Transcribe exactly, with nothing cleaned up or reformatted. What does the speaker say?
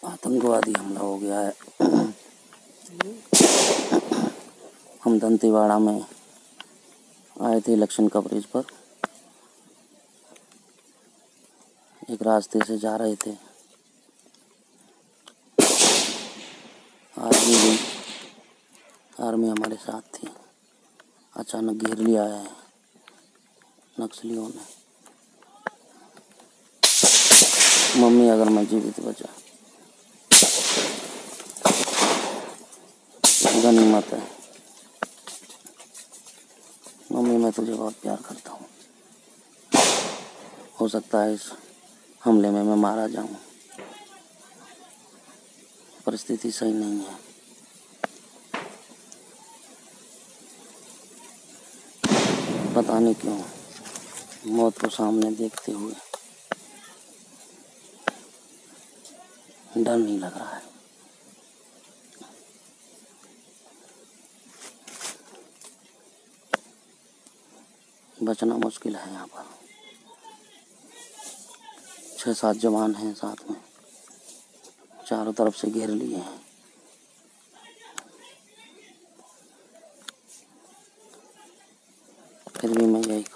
आतंकवादी हमला हो गया है। हम दंतेवाड़ा में आए थे इलेक्शन कवरेज पर। एक रास्ते से जा रहे थे, आर्मी भी आर्मी हमारे साथ थी। अचानक घेर लिया है नक्सलियों ने। मम्मी अगर मैं जीवित बचा गनीमत है। मम्मी मैं तुझे बहुत प्यार करता हूँ। हो सकता है इस हमले में मैं मारा जाऊँ। परिस्थिति सही नहीं है। पता नहीं क्यों मौत को सामने देखते हुए डर नहीं लग रहा है। बचना मुश्किल है। यहाँ पर छह सात जवान हैं साथ में, चारों तरफ से घेर लिए हैं। फिर भी मैं यही